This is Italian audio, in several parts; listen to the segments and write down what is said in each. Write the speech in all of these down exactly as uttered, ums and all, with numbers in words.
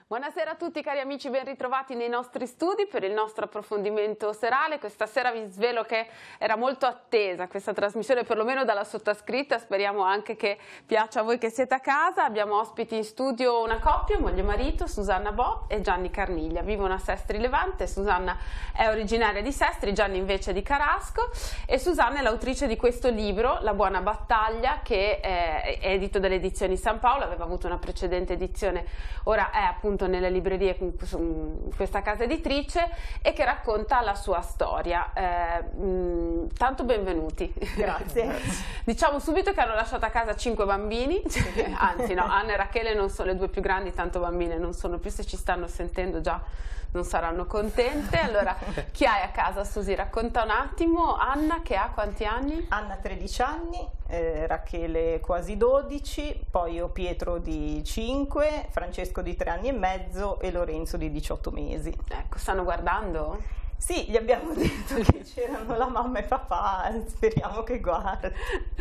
Buonasera a tutti cari amici, ben ritrovati nei nostri studi per il nostro approfondimento serale. Questa sera vi svelo che era molto attesa questa trasmissione, perlomeno dalla sottoscritta, speriamo anche che piaccia a voi che siete a casa. Abbiamo ospiti in studio una coppia, moglie e marito, Susanna Bo e Gianni Carniglia. Vivono a Sestri Levante, Susanna è originaria di Sestri, Gianni invece di Carasco, e Susanna è l'autrice di questo libro, La Buona Battaglia, che è edito dalle edizioni San Paolo, aveva avuto una precedente edizione, ora è appunto nelle librerie con questa casa editrice, e che racconta la sua storia. Eh, mh, tanto benvenuti. Grazie. Diciamo subito che hanno lasciato a casa cinque bambini, anzi no, Anna e Rachele non sono le due più grandi, tanto bambine non sono più, se ci stanno sentendo già non saranno contente. Allora, chi hai a casa, Susi? Racconta un attimo. Anna, che ha quanti anni? Anna tredici anni, eh, Rachele quasi dodici, poi ho Pietro di cinque, Francesco di tre anni e mezzo e Lorenzo di diciotto mesi. Ecco, stanno guardando? Sì, gli abbiamo detto che c'erano la mamma e papà, speriamo che guardi.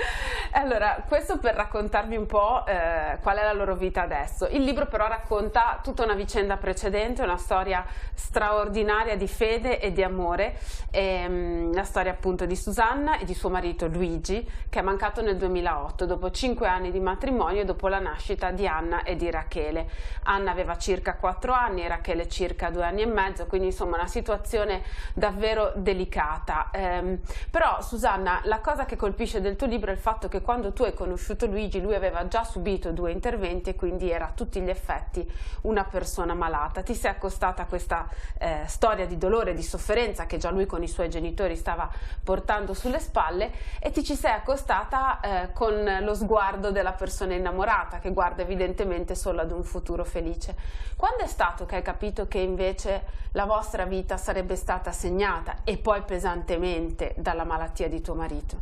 Allora, questo per raccontarvi un po' eh, qual è la loro vita adesso. Il libro però racconta tutta una vicenda precedente, una storia straordinaria di fede e di amore, e, mh, la storia appunto di Susanna e di suo marito Luigi, che è mancato nel duemilaotto, dopo cinque anni di matrimonio e dopo la nascita di Anna e di Rachele. Anna aveva circa quattro anni e Rachele circa due anni e mezzo, quindi insomma una situazione davvero delicata. Eh, però Susanna, la cosa che colpisce del tuo libro è il fatto che quando tu hai conosciuto Luigi, lui aveva già subito due interventi e quindi era a tutti gli effetti una persona malata. Ti sei accostata a questa eh, storia di dolore e di sofferenza che già lui con i suoi genitori stava portando sulle spalle, e ti ci sei accostata eh, con lo sguardo della persona innamorata che guarda evidentemente solo ad un futuro felice. Quando è stato che hai capito che invece la vostra vita sarebbe stata segnata, e poi pesantemente, dalla malattia di tuo marito?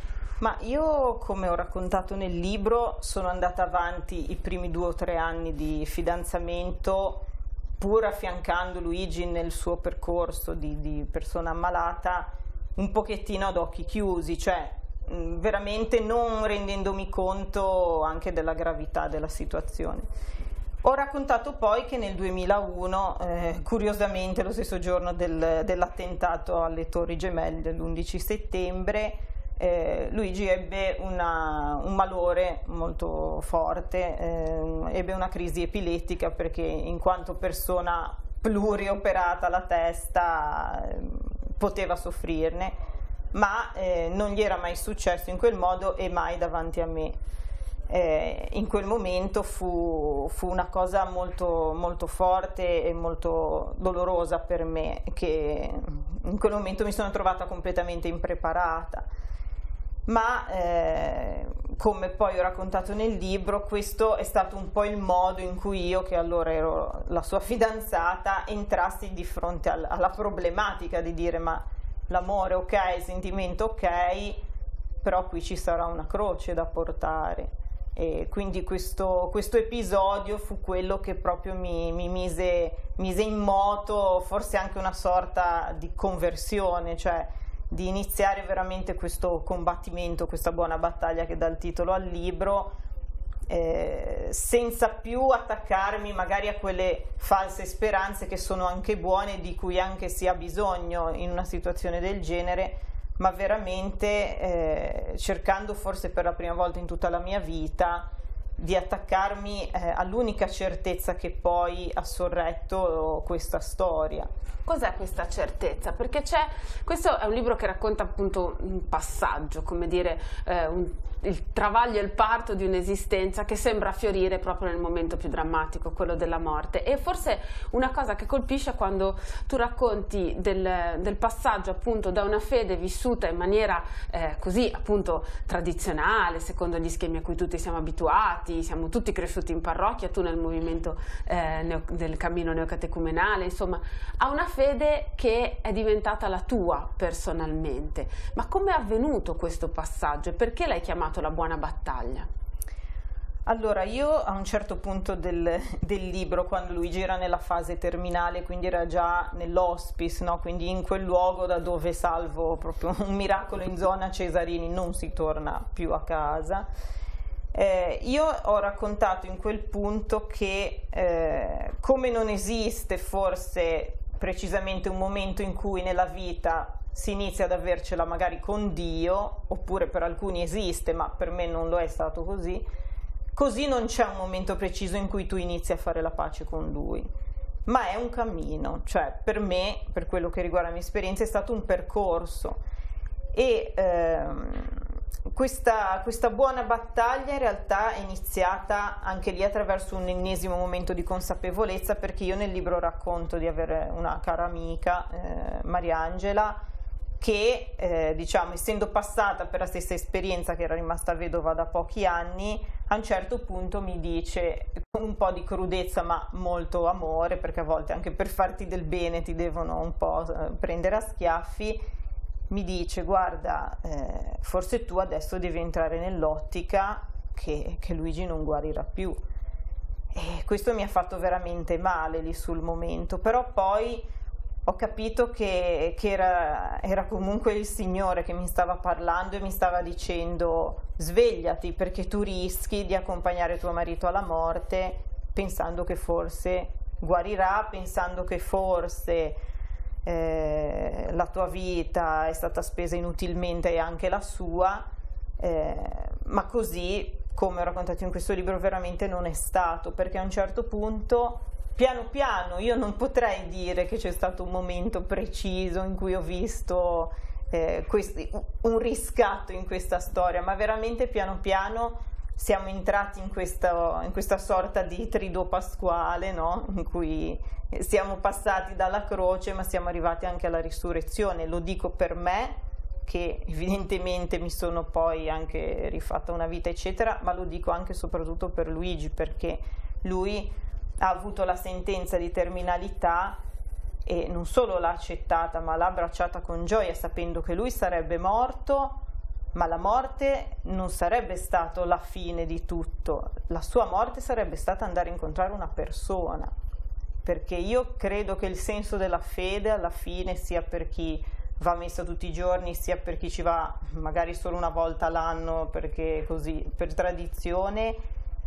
Ma io, come ho raccontato nel libro, sono andata avanti i primi due o tre anni di fidanzamento pur affiancando Luigi nel suo percorso di, di persona ammalata un pochettino ad occhi chiusi, cioè mh, veramente non rendendomi conto anche della gravità della situazione. Ho raccontato poi che nel duemilauno, eh, curiosamente lo stesso giorno del, dell'attentato alle Torri Gemelle dell'undici settembre, eh, Luigi ebbe una, un malore molto forte, eh, ebbe una crisi epilettica perché in quanto persona plurioperata alla testa eh, poteva soffrirne, ma eh, non gli era mai successo in quel modo e mai davanti a me. Eh, in quel momento fu, fu una cosa molto, molto forte e molto dolorosa per me, che in quel momento mi sono trovata completamente impreparata, ma eh, come poi ho raccontato nel libro, questo è stato un po' il modo in cui io, che allora ero la sua fidanzata, entrassi di fronte al, alla problematica di dire: ma l'amore ok, il sentimento ok, però qui ci sarà una croce da portare. E quindi questo, questo episodio fu quello che proprio mi, mi mise, mise in moto forse anche una sorta di conversione, cioè di iniziare veramente questo combattimento, questa buona battaglia che dà il titolo al libro, eh, senza più attaccarmi magari a quelle false speranze che sono anche buone, di cui anche si ha bisogno in una situazione del genere, ma veramente eh, cercando forse per la prima volta in tutta la mia vita di attaccarmi eh, all'unica certezza che poi ha sorretto questa storia. Cos'è questa certezza? Perché c'è, questo è un libro che racconta appunto un passaggio, come dire, eh, un, il travaglio e il parto di un'esistenza che sembra fiorire proprio nel momento più drammatico, quello della morte. E forse una cosa che colpisce è quando tu racconti del, del passaggio appunto da una fede vissuta in maniera eh, così appunto tradizionale, secondo gli schemi a cui tutti siamo abituati, siamo tutti cresciuti in parrocchia, tu nel movimento eh, neo, del cammino neocatecumenale, insomma, a una fede che è diventata la tua personalmente. Ma come è avvenuto questo passaggio e perché l'hai chiamato La Buona Battaglia? Allora, io a un certo punto del, del libro, quando Luigi era nella fase terminale, quindi era già nell'hospice, no? Quindi in quel luogo da dove, salvo proprio un miracolo in zona Cesarini, non si torna più a casa, Eh, io ho raccontato in quel punto che eh, come non esiste forse precisamente un momento in cui nella vita si inizia ad avercela magari con Dio, oppure per alcuni esiste, ma per me non lo è stato così, così non c'è un momento preciso in cui tu inizi a fare la pace con Lui, ma è un cammino, cioè per me, per quello che riguarda la mia esperienza, è stato un percorso e ehm, questa, questa buona battaglia in realtà è iniziata anche lì attraverso un ennesimo momento di consapevolezza, perché io nel libro racconto di avere una cara amica, eh, Mariangela, che eh, diciamo, essendo passata per la stessa esperienza, che era rimasta vedova da pochi anni, a un certo punto mi dice, con un po' di crudezza ma molto amore, perché a volte anche per farti del bene ti devono un po' prendere a schiaffi, mi dice: guarda, eh, forse tu adesso devi entrare nell'ottica che, che Luigi non guarirà più. E questo mi ha fatto veramente male lì sul momento, però poi ho capito che, che era, era comunque il Signore che mi stava parlando e mi stava dicendo: svegliati, perché tu rischi di accompagnare tuo marito alla morte pensando che forse guarirà, pensando che forse eh, la tua vita è stata spesa inutilmente e anche la sua, eh, ma così, come ho raccontato in questo libro, veramente non è stato, perché a un certo punto, piano piano, io non potrei dire che c'è stato un momento preciso in cui ho visto eh, questi, un riscatto in questa storia, ma veramente piano piano siamo entrati in questa, in questa sorta di triduo pasquale, no? In cui siamo passati dalla croce ma siamo arrivati anche alla risurrezione. Lo dico per me, che evidentemente mi sono poi anche rifatta una vita eccetera, ma lo dico anche e soprattutto per Luigi, perché lui ha avuto la sentenza di terminalità e non solo l'ha accettata, ma l'ha abbracciata con gioia, sapendo che lui sarebbe morto, ma la morte non sarebbe stata la fine di tutto. La sua morte sarebbe stata andare a incontrare una persona, perché io credo che il senso della fede alla fine, sia per chi va a messa tutti i giorni, sia per chi ci va magari solo una volta l'anno perché così per tradizione,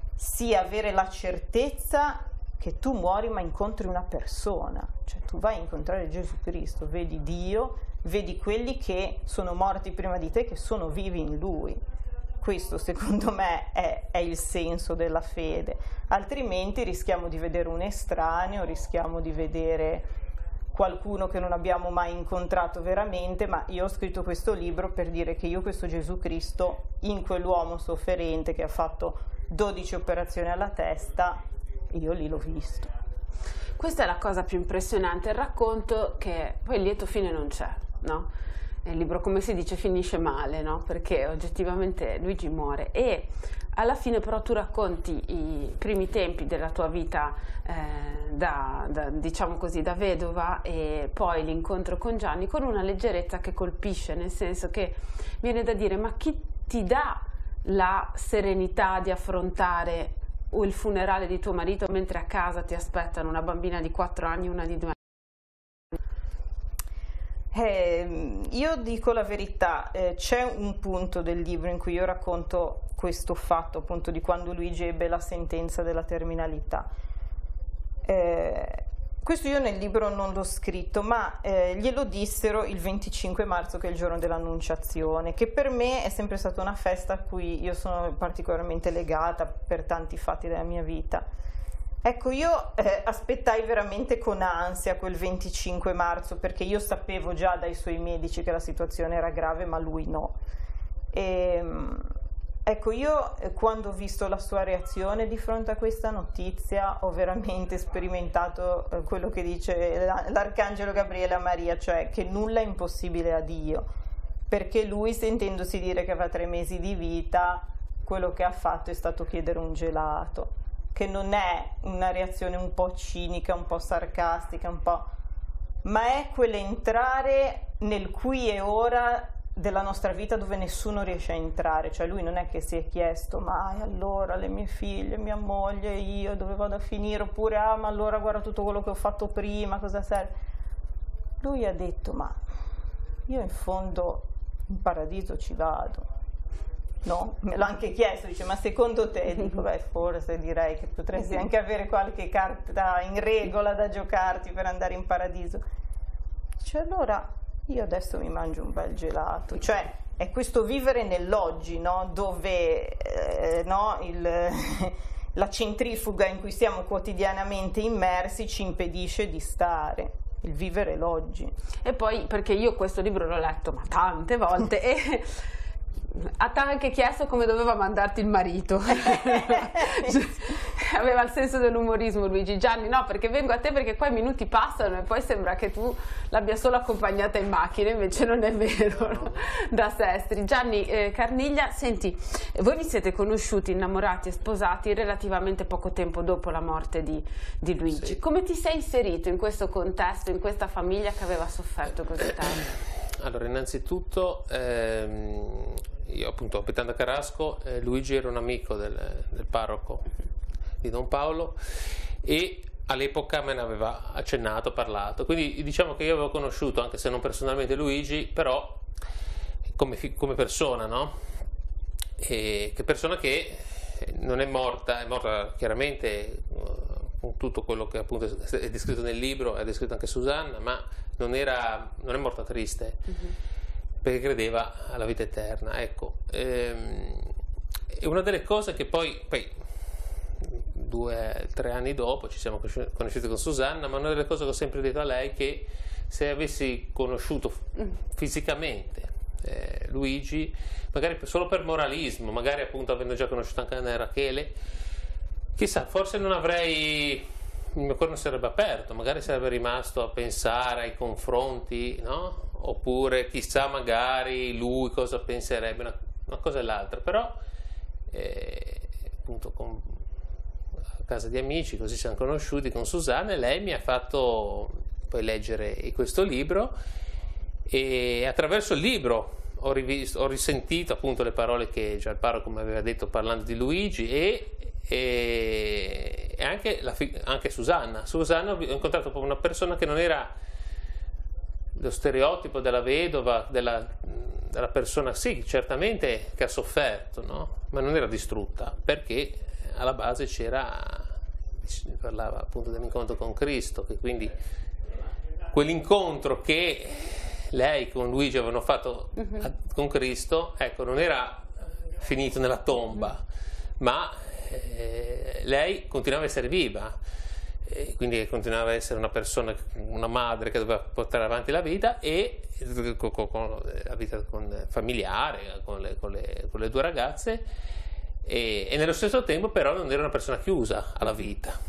sia avere la certezza che tu muori ma incontri una persona, cioè tu vai a incontrare Gesù Cristo, vedi Dio, vedi quelli che sono morti prima di te, che sono vivi in Lui. Questo secondo me è, è il senso della fede, altrimenti rischiamo di vedere un estraneo, rischiamo di vedere qualcuno che non abbiamo mai incontrato veramente, ma io ho scritto questo libro per dire che io questo Gesù Cristo, in quell'uomo sofferente che ha fatto dodici operazioni alla testa, io lì l'ho visto. Questa è la cosa più impressionante, il racconto che poi il lieto fine non c'è, no? Il libro, come si dice, finisce male, no? Perché oggettivamente Luigi muore e alla fine però tu racconti i primi tempi della tua vita eh, da, da, diciamo così, da vedova, e poi l'incontro con Gianni con una leggerezza che colpisce, nel senso che viene da dire: ma chi ti dà la serenità di affrontare il funerale di tuo marito mentre a casa ti aspettano una bambina di quattro anni e una di due anni? Eh, io dico la verità, eh, c'è un punto del libro in cui io racconto questo fatto appunto di quando Luigi ebbe la sentenza della terminalità. Eh, questo io nel libro non l'ho scritto, ma eh, glielo dissero il venticinque marzo, che è il giorno dell'Annunciazione, che per me è sempre stata una festa a cui io sono particolarmente legata per tanti fatti della mia vita. Ecco, io eh, aspettai veramente con ansia quel venticinque marzo, perché io sapevo già dai suoi medici che la situazione era grave, ma lui no. E, ecco, io eh, quando ho visto la sua reazione di fronte a questa notizia ho veramente sperimentato eh, quello che dice l'Arcangelo Gabriele a Maria, cioè che nulla è impossibile a Dio, perché lui, sentendosi dire che aveva tre mesi di vita, quello che ha fatto è stato chiedere un gelato, che non è una reazione un po' cinica, un po' sarcastica, un po', ma è quell'entrare nel qui e ora della nostra vita dove nessuno riesce a entrare. Cioè lui non è che si è chiesto: ma allora le mie figlie, mia moglie, io dove vado a finire? Oppure ah ma allora guarda tutto quello che ho fatto prima, cosa serve? Lui ha detto: ma io in fondo in paradiso ci vado, No, me l'ho anche chiesto, dice, ma secondo te? Dico, beh, forse direi che potresti anche avere qualche carta in regola da giocarti per andare in paradiso. Dice, allora io adesso mi mangio un bel gelato, cioè è questo vivere nell'oggi, no? Dove eh, no, il, la centrifuga in cui siamo quotidianamente immersi ci impedisce di stare. Il vivere l'oggi. E poi, perché io questo libro l'ho letto ma tante volte e ha anche chiesto come doveva mandarti il marito. Aveva il senso dell'umorismo Luigi. Gianni, no, perché vengo a te perché qua i minuti passano e poi sembra che tu l'abbia solo accompagnata in macchina, invece non è vero, no? Da Sestri. Gianni eh, Carniglia, senti, voi vi siete conosciuti, innamorati e sposati relativamente poco tempo dopo la morte di, di Luigi. Sì. Come ti sei inserito in questo contesto, in questa famiglia che aveva sofferto così tanto? Allora, innanzitutto ehm, io appunto abitando a Carrasco, eh, Luigi era un amico del, del parroco di Don Paolo e all'epoca me ne aveva accennato, parlato, quindi diciamo che io avevo conosciuto, anche se non personalmente Luigi, però come, come persona, no? E che persona che non è morta, è morta chiaramente con tutto quello che appunto è descritto nel libro, è descritto anche Susanna, ma non, era, non è morta triste, uh-huh. perché credeva alla vita eterna, ecco. Ehm, e una delle cose che poi, poi due, tre anni dopo ci siamo conosciuti con Susanna, ma una delle cose che ho sempre detto a lei è che se avessi conosciuto fisicamente eh, Luigi, magari solo per moralismo, magari appunto avendo già conosciuto anche Anna e Rachele, chissà, forse non avrei, il mio cuore non sarebbe aperto, magari sarebbe rimasto a pensare ai confronti, no? Oppure chissà magari lui cosa penserebbe, una, una cosa e l'altra, però eh, appunto con, a casa di amici, così siamo conosciuti con Susanna e lei mi ha fatto poi leggere questo libro e attraverso il libro ho, rivisto, ho risentito appunto le parole che già il parroco mi aveva detto parlando di Luigi e e anche, la, anche Susanna Susanna ho incontrato proprio una persona che non era lo stereotipo della vedova, della, della persona, sì, certamente che ha sofferto, no? Ma non era distrutta, perché alla base c'era, si parlava appunto dell'incontro con Cristo, che quindi quell'incontro che lei con Luigi avevano fatto uh-huh. con Cristo, ecco, non era finito nella tomba, uh-huh. ma Eh, lei continuava a essere viva, eh, quindi continuava a essere una persona, una madre che doveva portare avanti la vita e con, con, con la vita con, familiare con le, con, le, con le due ragazze e, e nello stesso tempo però non era una persona chiusa alla vita.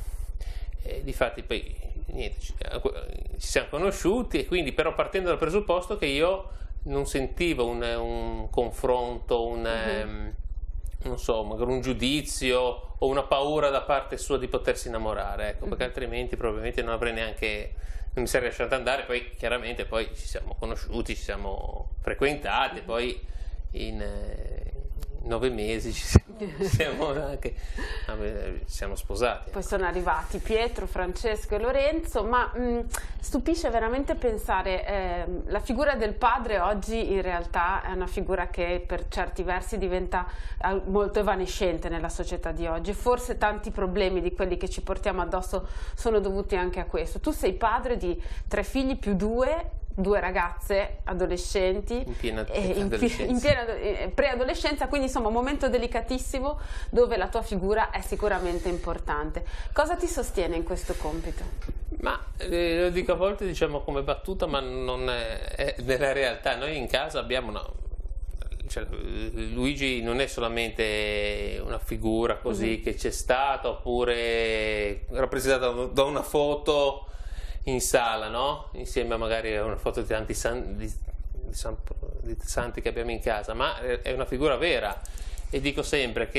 E difatti poi niente, ci, ci siamo conosciuti e quindi però partendo dal presupposto che io non sentivo un, un confronto, un mm-hmm. non so, magari un giudizio o una paura da parte sua di potersi innamorare, ecco, perché altrimenti probabilmente non avrei neanche, non mi sarei lasciato andare. Poi chiaramente poi ci siamo conosciuti, ci siamo frequentati, poi in eh, nove mesi ci siamo, siamo anche ci siamo sposati. Poi sono arrivati Pietro, Francesco e Lorenzo, ma mh, stupisce veramente pensare eh, la figura del padre oggi in realtà è una figura che per certi versi diventa eh, molto evanescente nella società di oggi. Forse tanti problemi di quelli che ci portiamo addosso sono dovuti anche a questo. Tu sei padre di tre figli più due due ragazze adolescenti in piena, eh, in, in piena eh, preadolescenza, quindi insomma un momento delicatissimo dove la tua figura è sicuramente importante. Cosa ti sostiene in questo compito? Ma eh, lo dico a volte diciamo come battuta, ma non è, è nella realtà. Noi in casa abbiamo una, cioè, Luigi non è solamente una figura così mm-hmm. che c'è stata oppure rappresentata da una foto in sala, no? Insieme a magari a una foto di tanti san, di, di, san, di santi che abbiamo in casa, ma è una figura vera e dico sempre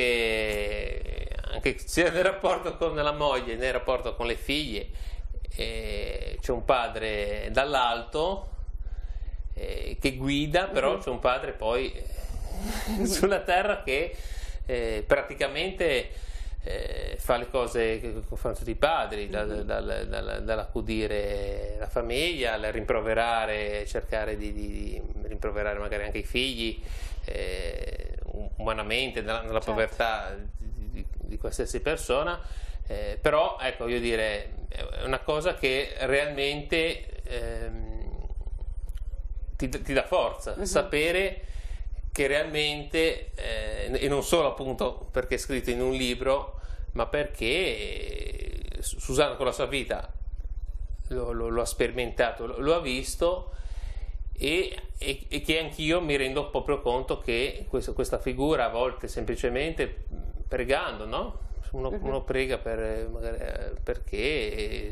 che anche sia nel rapporto con la moglie, nel rapporto con le figlie, eh, c'è un padre dall'alto eh, che guida, però mm-hmm. c'è un padre poi eh, sulla terra che eh, praticamente Eh, fa le cose che fanno tutti i padri, dal, dal, dal, dall'accudire la famiglia, al rimproverare, cercare di, di, di rimproverare magari anche i figli, eh, un, umanamente, nella, nella certo. povertà di, di, di qualsiasi persona, eh, però ecco, voglio dire, è una cosa che realmente ehm, ti, ti dà forza, uh-huh. sapere che realmente, eh, e non solo appunto perché è scritto in un libro, ma perché Susanna con la sua vita lo, lo, lo ha sperimentato, lo, lo ha visto, e, e, e che anch'io mi rendo proprio conto che questo, questa figura a volte semplicemente pregando, no? Uno, uh-huh. uno prega per, magari, perché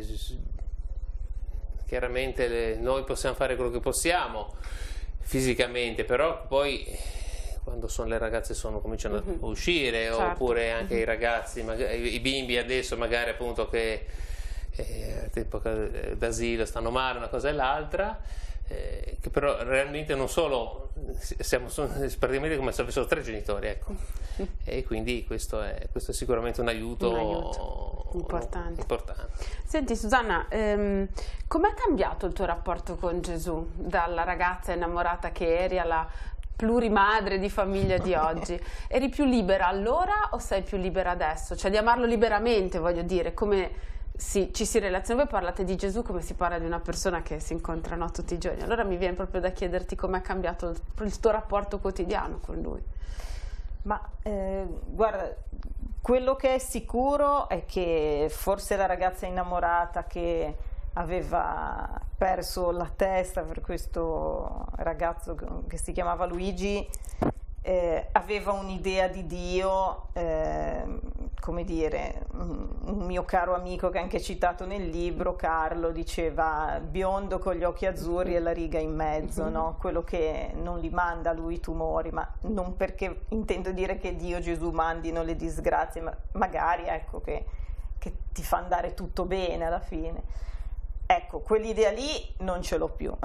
chiaramente le, noi possiamo fare quello che possiamo fisicamente, però poi quando sono le ragazze sono, cominciano uh-huh. a uscire, certo. oppure anche uh-huh. i ragazzi, magari, i bimbi adesso magari appunto che eh, all'epoca d'asilo stanno male, una cosa e l'altra, eh, che però realmente non solo, siamo sono, praticamente come se avessero tre genitori, ecco. Uh-huh. E quindi questo è, questo è sicuramente un aiuto, un aiuto importante. importante. Senti Susanna, ehm, com'è cambiato il tuo rapporto con Gesù dalla ragazza innamorata che eri alla plurimadre di famiglia di oggi? Eri più libera allora o sei più libera adesso? Cioè di amarlo liberamente, voglio dire, come si, ci si relaziona. Voi parlate di Gesù come si parla di una persona che si incontrano tutti i giorni, allora mi viene proprio da chiederti com'è cambiato il, il tuo rapporto quotidiano con lui. Ma eh, guarda, quello che è sicuro è che forse la ragazza innamorata che aveva perso la testa per questo ragazzo che si chiamava Luigi, eh, aveva un'idea di Dio, eh, come dire, un mio caro amico che è anche citato nel libro, Carlo, diceva biondo con gli occhi azzurri e la riga in mezzo, no? Quello che non li manda lui i tumori, ma non perché intendo dire che Dio, Gesù mandino le disgrazie, ma magari ecco che, che ti fa andare tutto bene alla fine. Ecco, quell'idea lì non ce l'ho più.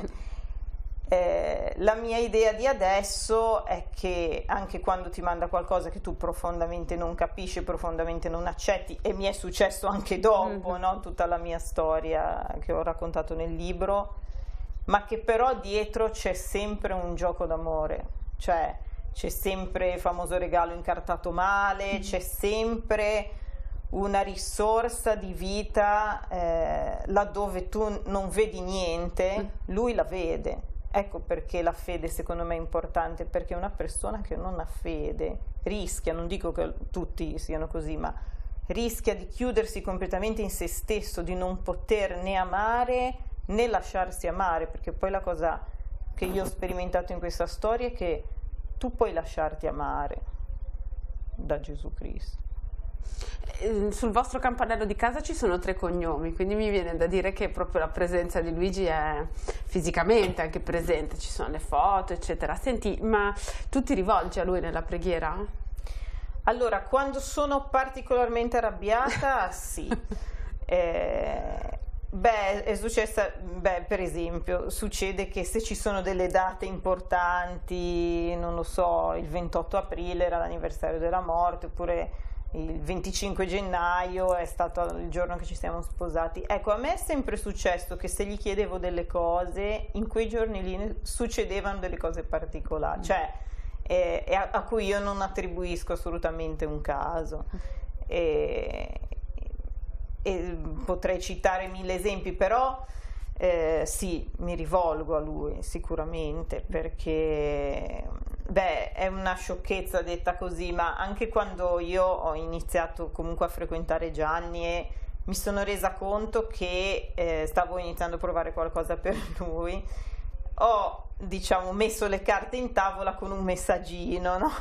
eh, la mia idea di adesso è che anche quando ti manda qualcosa che tu profondamente non capisci, profondamente non accetti, e mi è successo anche dopo, mm-hmm. no? Tutta la mia storia che ho raccontato nel libro, ma che però dietro c'è sempre un gioco d'amore, cioè c'è sempre il famoso regalo incartato male, mm-hmm. c'è sempre una risorsa di vita, eh, laddove tu non vedi niente, lui la vede. Ecco perché la fede secondo me è importante, perché una persona che non ha fede rischia, non dico che tutti siano così, ma rischia di chiudersi completamente in se stesso, di non poter né amare né lasciarsi amare, perché poi la cosa che io ho sperimentato in questa storia è che tu puoi lasciarti amare da Gesù Cristo. Sul vostro campanello di casa ci sono tre cognomi, quindi mi viene da dire che proprio la presenza di Luigi è fisicamente anche presente, ci sono le foto eccetera. Senti, ma tu ti rivolgi a lui nella preghiera? Allora, quando sono particolarmente arrabbiata sì. eh, beh, è successa, beh, per esempio, succede che se ci sono delle date importanti, non lo so, il ventotto aprile era l'anniversario della morte, oppure il venticinque gennaio è stato il giorno che ci siamo sposati. Ecco, a me è sempre successo che se gli chiedevo delle cose, in quei giorni lì succedevano delle cose particolari, cioè eh, a, a cui io non attribuisco assolutamente un caso. E, e potrei citare mille esempi, però eh, sì, mi rivolgo a lui sicuramente, perché beh, è una sciocchezza detta così, ma anche quando io ho iniziato comunque a frequentare Gianni e mi sono resa conto che eh, stavo iniziando a provare qualcosa per lui, ho, diciamo, messo le carte in tavola con un messaggino, no?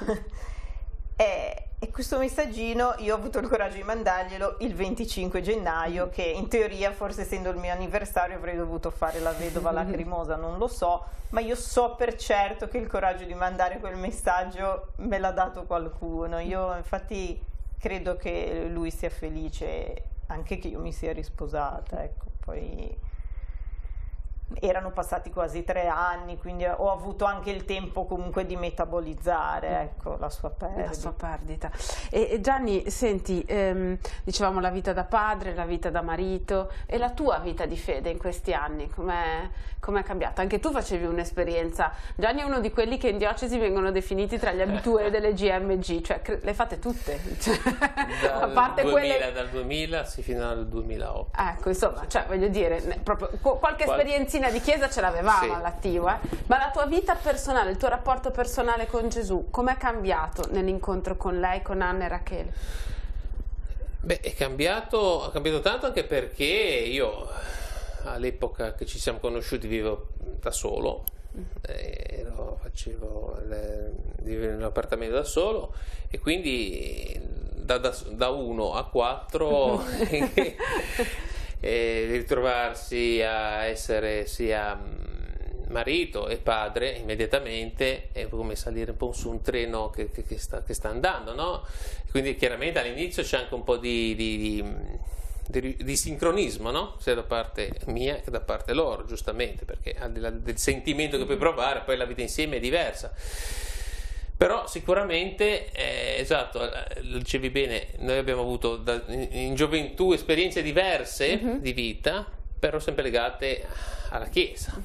e, e questo messaggino io ho avuto il coraggio di mandarglielo il venticinque gennaio, che in teoria, forse essendo il mio anniversario, avrei dovuto fare la vedova lacrimosa, non lo so, ma io so per certo che il coraggio di mandare quel messaggio me l'ha dato qualcuno. Io infatti credo che lui sia felice anche che io mi sia risposata, ecco. Poi erano passati quasi tre anni, quindi ho avuto anche il tempo comunque di metabolizzare, ecco, la sua perdita. La sua perdita. E, e Gianni, senti, ehm, dicevamo la vita da padre, la vita da marito, e la tua vita di fede in questi anni, com'è, com'è cambiata? Anche tu facevi un'esperienza. Gianni è uno di quelli che in diocesi vengono definiti tra gli abitué delle G M G, cioè le fate tutte. Cioè, dal, a parte duemila, quelle... dal duemila sì, fino al duemilaotto. Ecco, insomma, cioè, voglio dire, proprio, qualche Qual... esperienzina di chiesa ce l'avevamo sì. all'attivo, eh? Ma la tua vita personale, il tuo rapporto personale con Gesù, com'è cambiato nell'incontro con lei, con Anna e Rachele? Beh, è cambiato, ha cambiato tanto anche perché io all'epoca che ci siamo conosciuti vivevo da solo, ero, facevo le, vivevo in un appartamento da solo e quindi da, da, da uno a quattro e ritrovarsi a essere sia marito e padre immediatamente è come salire un po' su un treno che, che, che, sta, che sta andando, no? Quindi chiaramente all'inizio c'è anche un po' di, di, di, di, di sincronismo, no? Sia da parte mia che da parte loro, giustamente, perché al di là del sentimento che puoi provare poi la vita insieme è diversa. Però sicuramente, eh, esatto, lo dicevi bene, noi abbiamo avuto da, in, in gioventù esperienze diverse uh-huh. di vita, però sempre legate alla Chiesa.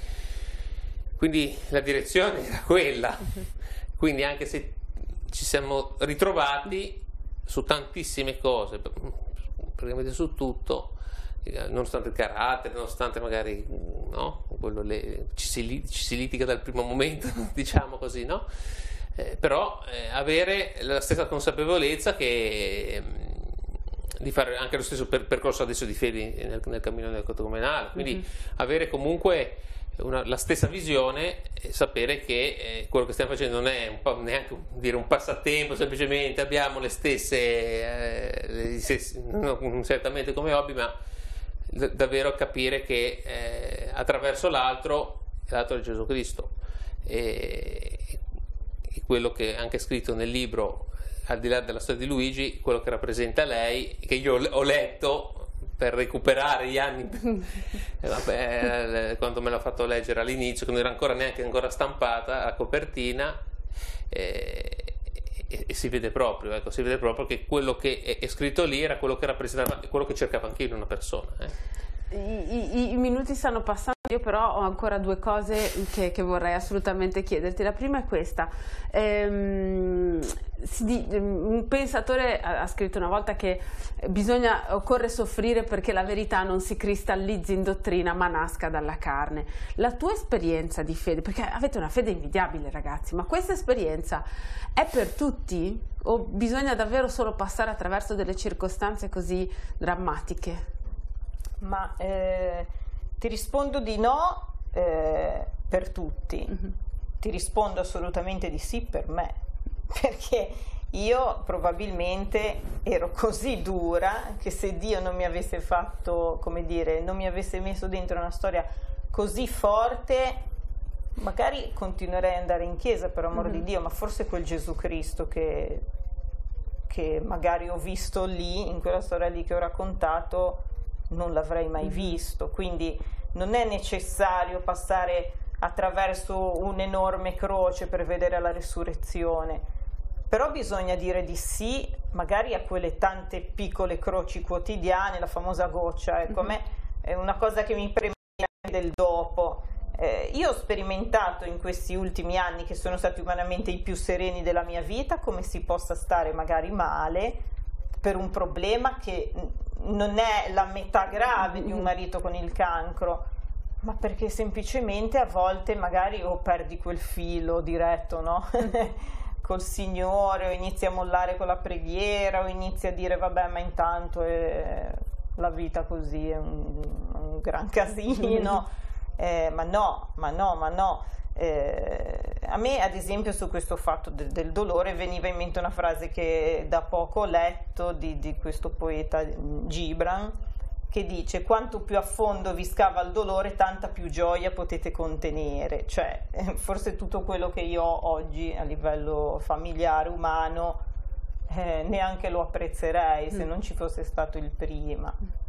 Quindi la direzione era quella. Uh-huh. Quindi anche se ci siamo ritrovati su tantissime cose, praticamente su tutto, nonostante il carattere, nonostante magari no, quello le, ci, si, ci si litiga dal primo momento, diciamo così, no? Eh, però eh, avere la stessa consapevolezza che mh, di fare anche lo stesso per, percorso adesso di fede nel, nel cammino del catecumenale, quindi mm-hmm. avere comunque una, la stessa visione e sapere che eh, quello che stiamo facendo non è un po' neanche dire un passatempo, semplicemente abbiamo le stesse, eh, le stesse non certamente come hobby, ma d- davvero capire che eh, attraverso l'altro, l'altro è Gesù Cristo. E, quello che è anche scritto nel libro, al di là della storia di Luigi, quello che rappresenta lei, che io ho letto per recuperare gli anni e vabbè, quando me l'ha fatto leggere all'inizio, che non era ancora neanche ancora stampata la copertina, e, e, e si vede proprio, ecco, si vede proprio che quello che è, è scritto lì era quello che rappresentava, quello che cercavo anch'io in una persona. Eh. I, i, I minuti stanno passando, io però ho ancora due cose che, che vorrei assolutamente chiederti. La prima è questa. Ehm, si, un pensatore ha, ha scritto una volta che bisogna, occorre soffrire perché la verità non si cristallizzi in dottrina ma nasca dalla carne. La tua esperienza di fede, perché avete una fede invidiabile ragazzi, ma questa esperienza è per tutti o bisogna davvero solo passare attraverso delle circostanze così drammatiche? Ma eh, ti rispondo di no eh, per tutti, mm-hmm. ti rispondo assolutamente di sì per me, perché io probabilmente ero così dura che se Dio non mi avesse fatto, come dire, non mi avesse messo dentro una storia così forte, magari continuerei ad andare in chiesa per amor mm-hmm. di Dio, ma forse quel Gesù Cristo che, che magari ho visto lì, in quella storia lì che ho raccontato, non l'avrei mai visto, quindi non è necessario passare attraverso un'enorme croce per vedere la resurrezione, però bisogna dire di sì magari a quelle tante piccole croci quotidiane, la famosa goccia, ecco, a me è una cosa che mi preme del dopo. Eh, io ho sperimentato in questi ultimi anni, che sono stati umanamente i più sereni della mia vita, come si possa stare magari male per un problema che non è la metà grave di un marito con il cancro, ma perché semplicemente a volte magari o perdi quel filo diretto, no? Col Signore, o inizi a mollare con la preghiera, o inizi a dire vabbè, ma intanto è la vita così, è un, un gran casino. Eh, ma no, ma no, ma no. Eh, a me ad esempio su questo fatto del, del dolore veniva in mente una frase che da poco ho letto di, di questo poeta Gibran, che dice: quanto più a fondo vi scava il dolore, tanta più gioia potete contenere. Cioè forse tutto quello che io ho oggi a livello familiare, umano, eh, neanche lo apprezzerei se non ci fosse stato il prima.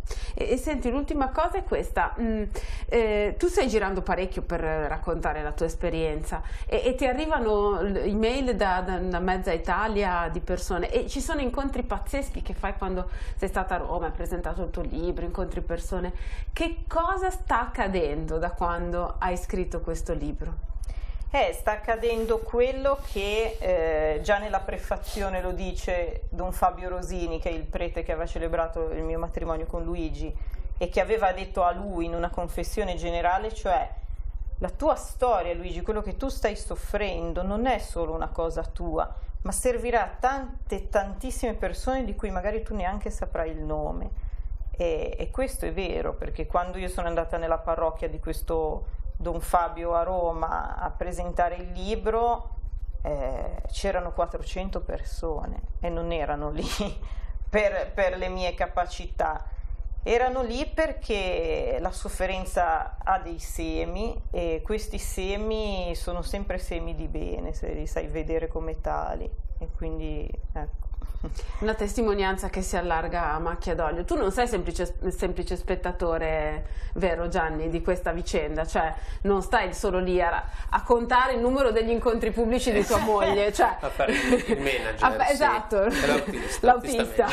E, e senti, l'ultima cosa è questa, mm, eh, tu stai girando parecchio per raccontare la tua esperienza e, e ti arrivano email da, da, da mezza Italia di persone e ci sono incontri pazzeschi che fai quando sei stata a Roma, hai presentato il tuo libro, incontri persone. Che cosa sta accadendo da quando hai scritto questo libro? Eh, sta accadendo quello che eh, già nella prefazione lo dice Don Fabio Rosini, che è il prete che aveva celebrato il mio matrimonio con Luigi, e che aveva detto a lui in una confessione generale, cioè: la tua storia, Luigi, quello che tu stai soffrendo non è solo una cosa tua, ma servirà a tante, tantissime persone di cui magari tu neanche saprai il nome. E, e questo è vero, perché quando io sono andata nella parrocchia di questo Don Fabio a Roma a presentare il libro, eh, c'erano quattrocento persone e non erano lì per, per le mie capacità, erano lì perché la sofferenza ha dei semi e questi semi sono sempre semi di bene, se li sai vedere come tali, e quindi ecco. Una testimonianza che si allarga a macchia d'olio. Tu non sei semplice, semplice spettatore, vero Gianni, di questa vicenda, cioè non stai solo lì a, a contare il numero degli incontri pubblici di tua moglie, cioè a fare il manager, a, esatto, sì. L'autista, l'autista.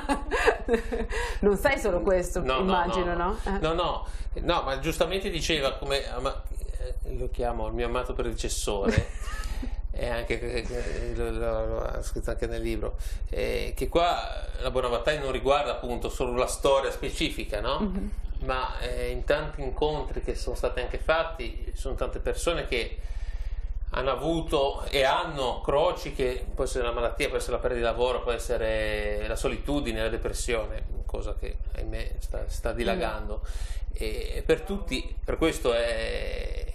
Non sai solo questo, no, immagino, no? No, no? No, no, no, ma giustamente diceva, come ma, lo chiamo il mio amato predecessore, e anche l'ho scritto anche nel libro, eh, che qua la Buona Battaglia non riguarda appunto solo la storia specifica, no? Mm-hmm. Ma eh, in tanti incontri che sono stati anche fatti, ci sono tante persone che hanno avuto e hanno croci, che può essere la malattia, può essere la perdita di lavoro, può essere la solitudine, la depressione, cosa che ahimè sta, sta dilagando. Mm. E per tutti, per questo è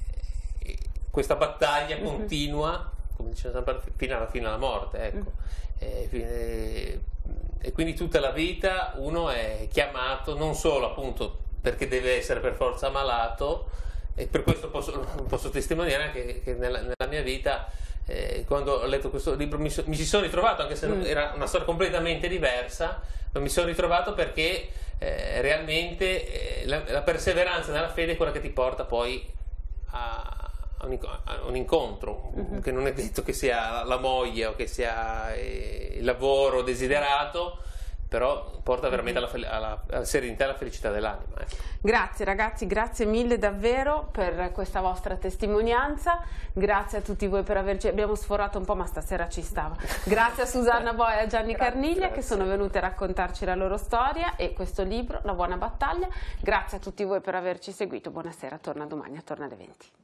questa battaglia continua, come diceva sempre, fino alla fine della morte, ecco. E, e, e quindi tutta la vita uno è chiamato non solo appunto perché deve essere per forza malato, e per questo posso, posso testimoniare anche che nella, nella mia vita, eh, quando ho letto questo libro mi, so, mi ci sono ritrovato, anche se mm. era una storia completamente diversa, ma mi sono ritrovato perché eh, realmente eh, la, la perseveranza nella fede è quella che ti porta poi a un incontro, uh-huh. che non è detto che sia la moglie o che sia il lavoro desiderato, però porta veramente alla, alla, alla serenità e alla felicità dell'anima. Eh. Grazie ragazzi, grazie mille davvero per questa vostra testimonianza, grazie a tutti voi per averci, abbiamo sforato un po' ma stasera ci stava, grazie a Susanna Boia e a Gianni grazie, Carniglia grazie. Che sono venute a raccontarci la loro storia e questo libro, La Buona Battaglia, grazie a tutti voi per averci seguito, buonasera, torna domani, torna alle venti.